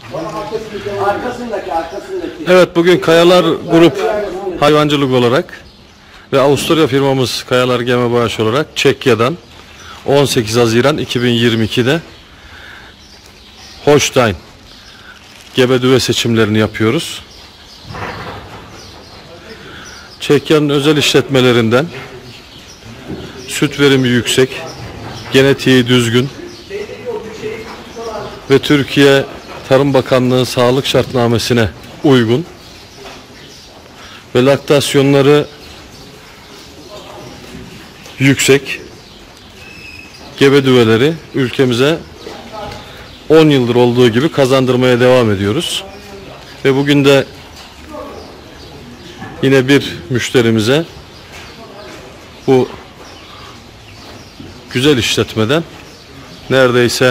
Evet, bugün Kayalar Grup hayvancılık olarak ve Avusturya firmamız Kayalar Geme Bağış olarak Çekya'dan 18 Haziran 2022'de Holstein gebe düve seçimlerini yapıyoruz. Çekya'nın özel işletmelerinden süt verimi yüksek, genetiği düzgün ve Türkiye Tarım Bakanlığı Sağlık Şartnamesi'ne uygun ve laktasyonları yüksek gebe düveleri ülkemize 10 yıldır olduğu gibi kazandırmaya devam ediyoruz. Ve bugün de yine bir müşterimize bu güzel işletmeden neredeyse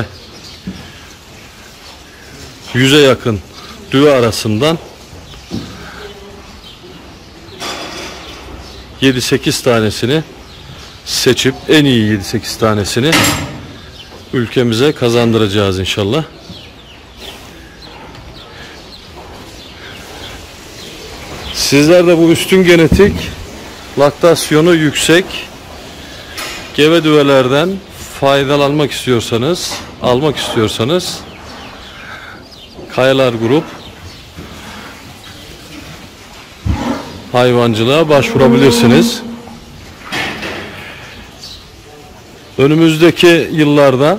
100'e yakın düve arasından 7-8 tanesini seçip en iyi 7-8 tanesini ülkemize kazandıracağız inşallah. Sizler de bu üstün genetik, laktasyonu yüksek gebe düvelerden faydalanmak istiyorsanız, almak istiyorsanız Kayalar Grup hayvancılığa başvurabilirsiniz. Önümüzdeki yıllarda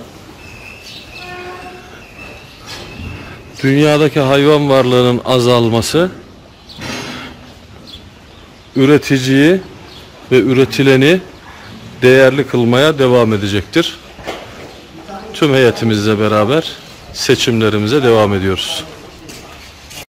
dünyadaki hayvan varlığının azalması üreticiyi ve üretileni değerli kılmaya devam edecektir. Tüm heyetimizle beraber seçimlerimize devam ediyoruz.